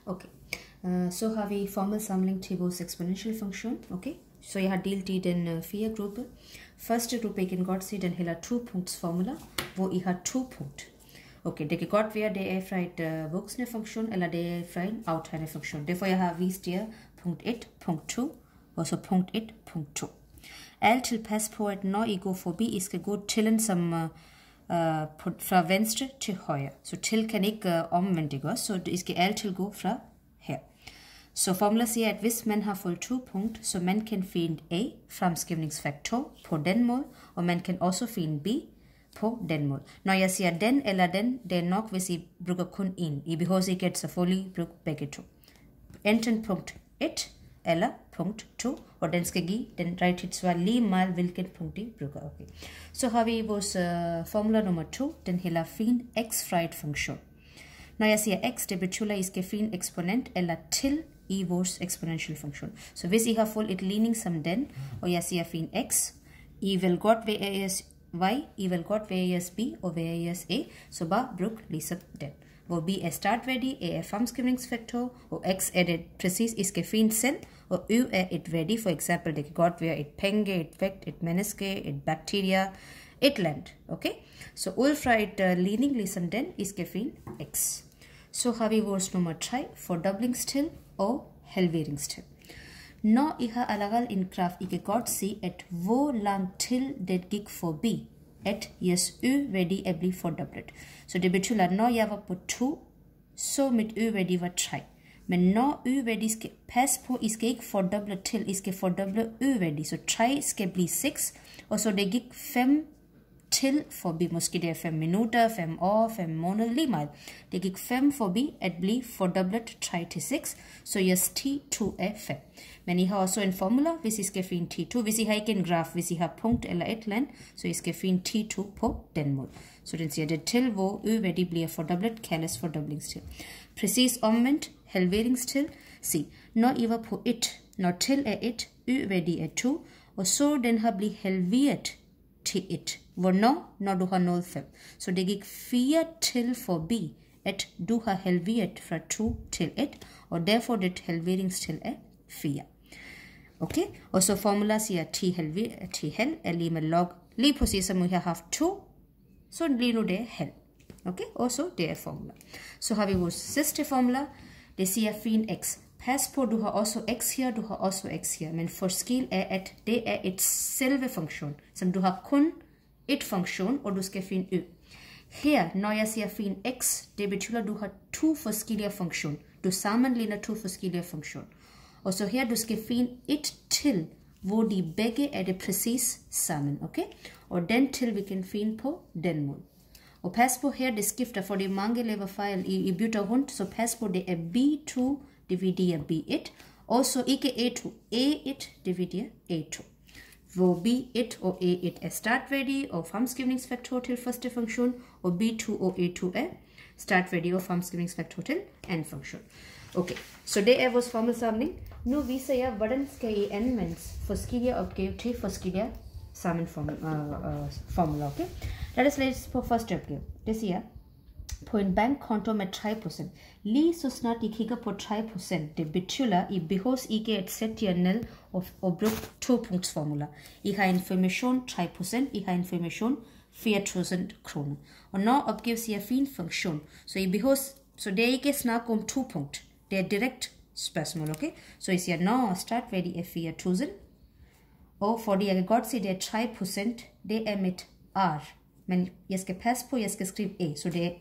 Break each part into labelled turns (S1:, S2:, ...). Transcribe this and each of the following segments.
S1: Okay. So har vi formelsamling til vores exponential funktion. Okay. Så jeg har delt i den 4 gruppe. Første gruppe, I kan godt se, den hælder 2-punktsformula, hvor I har 2 punkt. Okay, det kan godt være, det er fra et voksne funktion, eller det er fra en aftagende funktion. Derfor jeg har vist jer punkt 1, punkt 2, og så punkt 1, punkt 2. Altid pas på, at når I går forbi, I skal gå til den som fra venstre til højre. Så til kan ikke omvendt, ikke også? Så I skal altid gå fra her. Så formula siger, at hvis man har fået 2 punkt, så man kan finde A, fremskrivningsfaktor, på den måde, og man kan også finde B på den måde. Når jeg siger den eller den, det er nok, hvis I bruger kun en. I behøver ikke at selvfølgelig bruge begge to. Enten punkt 1 eller punkt 2, og den skal give den rigtige svar lige meget, hvilket punkt I bruger. Okay. Så har vi vores formula nummer 2, den hedder find x fra et funktion. Når jeg siger x, det betyder, at I skal finde eksponent eller til i vores exponential funktion. Så hvis I har fået et ligning som den, og jeg siger find x, I vil godt være jeres y, I vil godt være jeres b og være jeres a, så bare brug ligesom den. Hvor b er startværdi, a er fremskrivningsfaktor, og x er det præcis, I skal finde selv, og ø er et værdi, for eksempel, det kan godt være et penge, et vægt, et menneske, et bakterie, et land, okay? Så ud fra et ligning ligesom den, I skal finde x. Så har vi vores nummer 3, fordoblingstal og halveringstal. Når I har allerede en graf, I kan godt se, at hvor langt til det gik forbi, at jeres ø-værdi er blevet fordoblet. Så det betyder, at når jeg var på 2, så mit ø-værdi var 3. Men når ø-værdi skal passe på, I skal ikke fordoble til, I skal fordoble ø-værdi. Så 3 skal blive 6, og så det gik 5 til forbi, måske det er 5 minutter, 5 år, 5 måneder, lige meget. Det gik 5 forbi at blive fordoblet 3 til 6, så jeres T2 er 5. Men I har også en formula, hvis I skal finde T2. Hvis I har ikke en graf, hvis I har punkt eller et land, så I skal finde T2 på den måde. Så den siger, det til, hvor ø-værdi bliver fordoblet, kaldes fordoblingstal. Præcis omvendt, halveringstal. Se, når I var på 1, når til er 1, ø-værdi er 2, og så den har blivet halveret til 1. Hvornår? Når du har nået 5. Så det gik 4 til forbi, at du har halveret fra 2 til 1, og derfor det halveringstal er 4. Okay? Og så formula siger, at t halv er lige med log. Lige præcis som vi har haft 2, så lige nu det er halv. Okay? Og så det er formula. Så har vi vores sidste formula. Det siger find x. Pas på, du har også x her, du har også x her. Men forskel er, at det er et selve funktion, som du har kun et funktion, og du skal finde ø. Her, når jeg siger find x, det betyder, at du har 2 forskellige funktioner. Du sammenligner 2 forskellige funktioner. Og så her, du skal finde et til, hvor de begge er det præcis sammen. Okay? Og den til, vi kan finde på den måde. Og pas på her, det skifter, fordi mange laver fejl i bytter rundt, så pas på, det er b2 dividerer b1, og så ikke a2. a1 dividerer a2. Hvor b1 og a1 er startværdi og fremskrivningsfaktor til første funktion, og b2 og a2 er startværdi og fremskrivningsfaktor til anden funktion. Okay, så det er vores formelsamling. Nu viser jeg, hvordan skal I anvende forskellige opgaver til forskellige sammenformler. Okay? Lad os læse på første opgave. Det siger, på en bankkonto med 3%. Lige så snart I kigger på 3%, det betyder, at I behøver ikke at sætte jer ned og bruge 2-punktsformuler. I har information 3%, I har information 4.000 kroner. Og når opgave siger fin funktion, så I behøver, så det er ikke snak om 2 punkt. Det er direkt spørgsmål, okay? Så I siger, når startværdi er 4.000, og fordi jeg kan godt se, det er 3%, det er mit R. Men jeg skal passe på, jeg skal skrive A. Så det er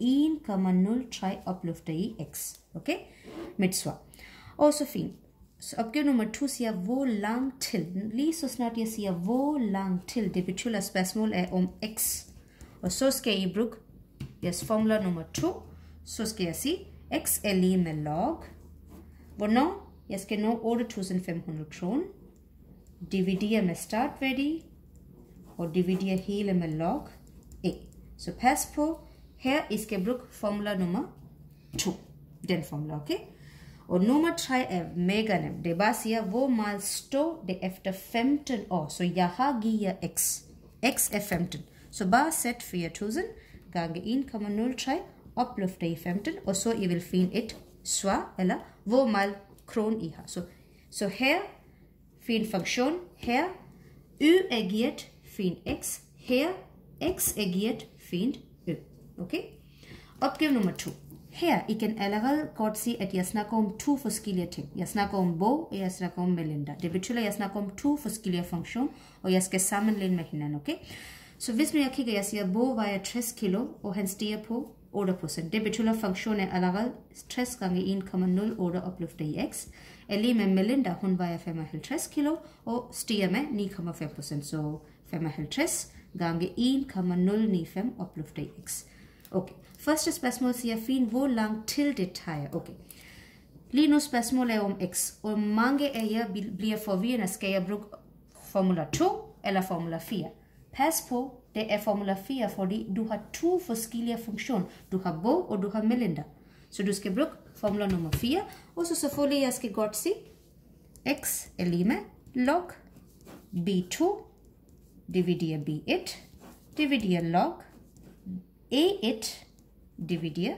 S1: 1,03 opløfter i x. Okay? Mit svar. Og så fint. Så opgave nummer 2 siger, hvor langt til. Lige så snart jeg siger, hvor langt til, det betyder, at spørgsmålet er om x. Og så skal I bruge jeres formula nummer 2. Så skal jeg sige, x er lige med log. Hvornår? Jeg skal nå 8.500 kroner. Dividere med startværdi. Og dividere hele med log. A. Så pas på, her I skal bruge formula nummer 2. Den formula, okay? Og nummer 3 er mega nemt. Det bare siger, hvor meget står det efter 15 år. Så jeg har givet jer x. X er 15. Så bare sæt 4.000 gange 1,03 opløfter i 15, og så I vil finde et swa eller wo mal kron iha. So her fin funktion, her u agiert fin x, her x agiert fin u. Okay? Opgave nummer 2. Her I kan allerede godt se, at jeg snakker om 2 forskellige ting. Jeg snakker om Bo, og jeg snakker om Melinda. Det betyder, at jeg snakker om 2 forskellige funktioner, og jeg skal sammenligne med hinanden, okay? Så hvis nu jeg kigger, jeg siger, Bo vejer 60 kilo, og han stiger på 8%. Det betyder, at funktionen er allerede 60 gange 1,08 opløftet i x. Lige med Melinda, hun vejer 55 kilo, og stiger med 9,5%. Så 55 gange 1,095 opløftet i x. Okay. Første spørgsmål siger fint, hvor langt til det tager. Okay. Lige nu spørgsmålet er om x, og mange af jer bliver forvirrende. Skal jeg bruge formula 2 eller formula 4? Pas på, det er formula 4, fordi du har 2 forskellige funktioner. Du har Bo, og du har Melinda. Så du skal bruge formula nummer 4, og så selvfølgelig jeg skal godt sige, x er lige med log b2 dividerer b1 dividerer log a1 dividerer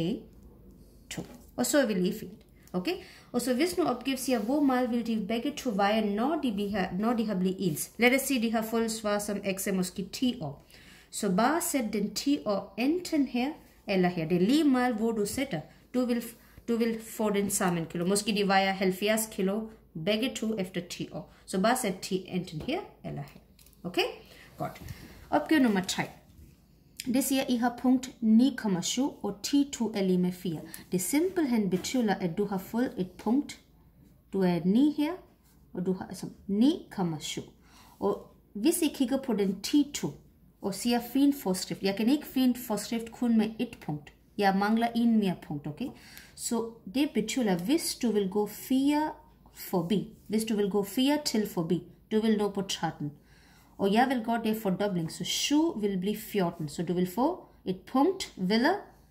S1: a2. Og så er vi lige fint. Okay? Og så hvis nu opgave siger, hvor meget vil de begge to veje, når de har blivet ens. Lad os sige, de har fået svar som x er måske 10 år. Så bare sæt den 10 år enten her eller her. Det er lige meget, hvor du sætter. Du vil få den samme kilo. Måske de vejer 70 kilo begge to efter 10 år. Så bare sæt 10 enten her eller her. Okay? Godt. Opgave nummer 3. Det siger, at I har punkt 9,7 og 10,2 er lige med 4. Det simpelthen betyder, at du har fået et punkt. Du er 9 her, og du har altså 9,7. Og hvis I kigger på den 10,2 og siger fin forskrift. Jeg kan ikke finde forskrift kun med et punkt. Jeg mangler en mere punkt, okay? Så det betyder, at hvis du vil gå 4 forbi, hvis du vil gå 4 til forbi, du vil nå på 13. Og jeg vil gøre det fordobling, så 7 vil blive 14. Så du vil få et punkt ved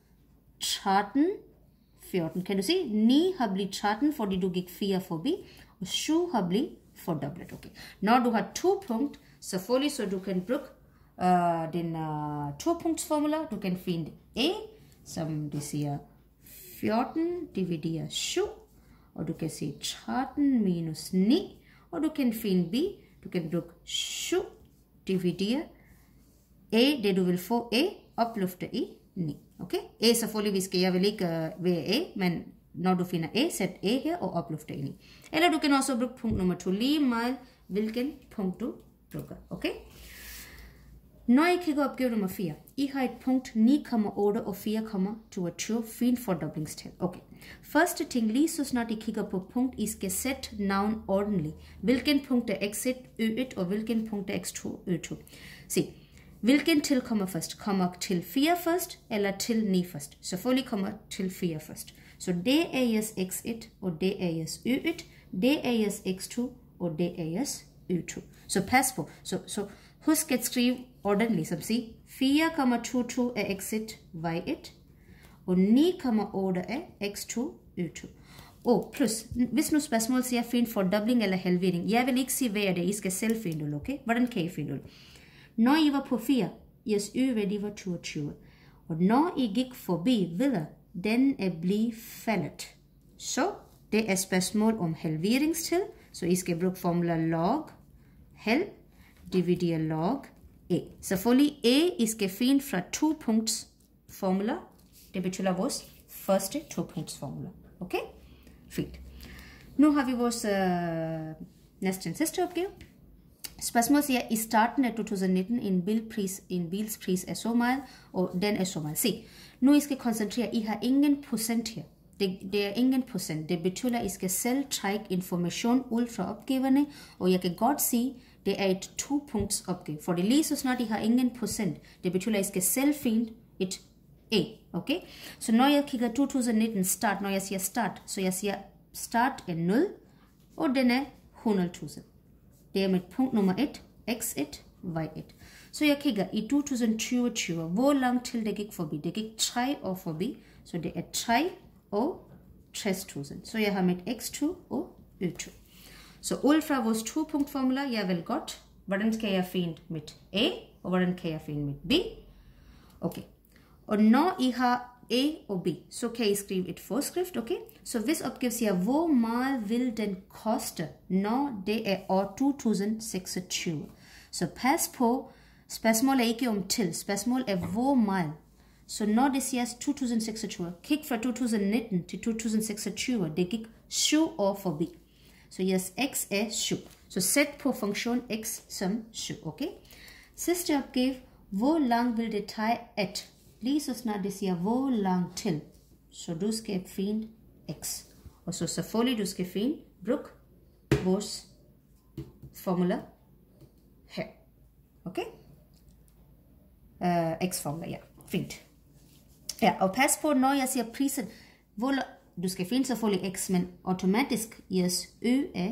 S1: 13, 14. Kan du se? 9 har blivet 13, fordi du gik 4 forbi, og 7 har blivet fordoblet. Okay. Når du har 2 punkt, selvfølgelig så du kan bruge den 2-punktsformula. Du kan finde a, som det siger 14 dividerer 7, og du kan se 13 minus 9, og du kan finde b, du kan bruge 7 dividere a, det du vil få a, opløfte i 9. Okay? A selvfølgelig, jeg vil ikke være a, men når du finder a, sæt a her og opløfte i 9. Eller du kan også bruge punkt nummer 2, lige meget hvilken punkt du bruger. Okay? Når I kigger opgave nummer 4, I har et punkt 9,8 og 4,22, fint fordoblingstal. Okay. Første ting, lige så snart I kigger på punkt, I skal sætte navn ordentligt. Hvilken punkt er x1, ø1, og hvilken punkt er x2, ø2. Se, hvilken til kommer først? Kommer til 4 først, eller til 9 først? Selvfølgelig kommer til 4 først. Så det er jeres x1, og det er jeres ø1, det er jeres x2, og det er jeres ø2. Så pas på. Så husk at skrive ordentligt, som siger 4,22 er x1, y1, og 9,8 er x2, y2. Og plus, hvis nu spørgsmålet siger, find fordobling eller halvering, jeg vil ikke sige, hvad er det, I skal selv finde ud, okay? Hvordan kan I finde ud? Når I var på 4, jeres y-værdi var 22. Og når I gik forbi videre, den er blevet faldet. Så det er spørgsmål om halveringstal, så I skal bruge formula log halv dividere log a. Selvfølgelig a, I skal finde fra 2-punkts formula. Det betyder vores første 2-punkts-formula. Okay? Fint. Nu har vi vores næste sidste opgave. Spørgsmålet siger, i starten af 2019, en bils pris er så meget, og den er så meget. Se, nu I skal koncentrere, I har ingen procent her. Det er ingen procent. Det betyder, at I skal selv trække information ud fra opgaverne, og jeg kan godt sige, det er et 2-punkts opgave. For det lige så snart I har ingen procent, det betyder, at I skal selv finde et A. Okay? Så når jeg kigger 2019 start, når jeg siger start, så jeg siger start er 0, og den er 100.000. Det er mit punkt nummer 1, x1, y1. Så jeg kigger i 2020, hvor langt til det gik forbi? Det gik 3 år forbi, så det er 3 og 60.000. Så jeg har mit x2 og y2. Så ud fra vores 2-punktformula, jeg vil godt, hvordan skal jeg finde mit A, og hvordan kan jeg finde mit B? Okay. Og når I har A og B. Så kan I skrive et forskrift, okay? Så hvis opgave siger, hvor meget vil den koste, når det er år 2026? Så pas på, spørgsmålet er ikke om til, spørgsmålet er hvor meget. Så når det siger 2026, kig fra 2019 til 2026, det gik 7 år forbi. Så jeres x er 7. Så sæt på funktion x som 7, okay? Sidste opgave, hvor lang vil det tage at? Lige så snart det siger, hvor lang til. Så du skal finde x. Og så selvfølgelig du skal finde, brug vores formula her. Okay? X-formula, ja. Fint. Ja, og pas på, når jeg siger prisen, hvor du skal finde selvfølgelig x, men automatisk jeres ø er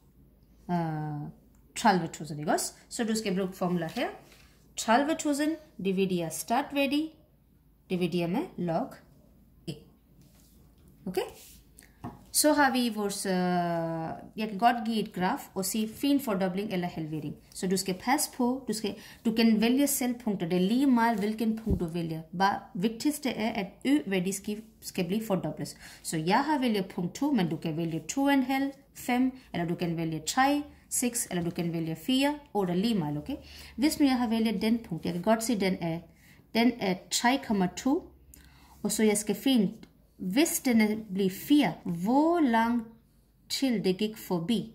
S1: 30.000, ikke også? Så du skal bruge formula her. 30.000 dividerer startværdi, dividerer med log e. Okay? Så har vi vores, jeg kan godt give et graf og sige fin fordobling eller halvering. Så du skal passe på, du kan vælge selv punkter. Det er lige meget hvilken punkt du vælger. Bare vigtigste er, at ø-værdi skal blive fordoblet. Så jeg har vælget punkt 2, men du kan vælge 2,5, 5, eller du kan vælge 3, 6, eller du kan vælge 4, 8 lige meget, okay? Hvis nu jeg har vælget den punkt, jeg kan godt se, den er 3,2, og så jeg skal finde, hvis den bliver 4, hvor lang til det gik forbi,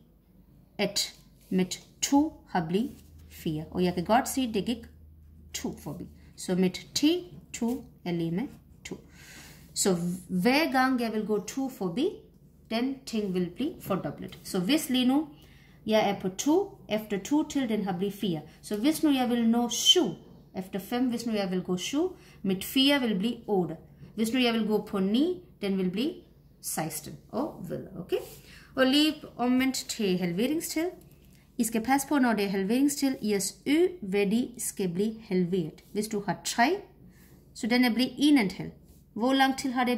S1: at mit 2 har blivet 4. Og jeg kan godt se, at det gik 2 forbi. Så mit 2 er lige med 2. Så hver gang jeg vil gå 2 forbi, den ting vil blive fordoblet. Så hvis lige nu, jeg er på 2, efter 2 til den har blivet 4. Så hvis nu jeg vil nå 7, efter 5, hvis nu jeg vil gå 7, mit 4 vil blive 8. Hvis nu jeg vil gå på 9, den vil blive 16. Og videre, okay? Og lige omvendt til halveringstal. I skal passe på, når det er halveringstal, jeres ø-værdi skal blive halveret. Hvis du har 3, så den er blevet 1,5. Hvor lang tid har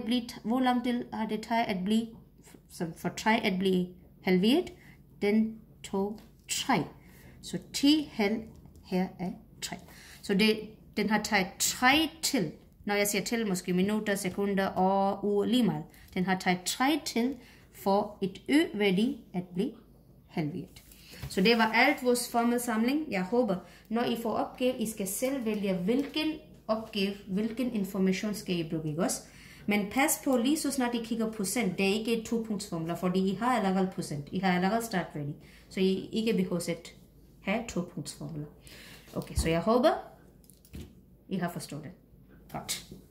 S1: det taget at blive, for 3 at blive halveret? Den tog 3. Så 10 halv her er 3. Så den har taget 3 til. Når jeg siger til, måske minutter, sekunder, år, uger, lige meget. Den har taget 3 til for et ø-værdi at blive halveret. Så det var alt vores formelsamling. Jeg håber, når I får opgave, I skal selv vælge, hvilken opgave, hvilken information skal I bruge, ikke også? Men pas på, lige så snart I kigger procent, det er ikke et 2-punktsformula, fordi I har allerede procent. I har allerede startværdi. Så I ikke behøver at have 2-punktsformula. Okay, så jeg håber, I har forstået det. Godt.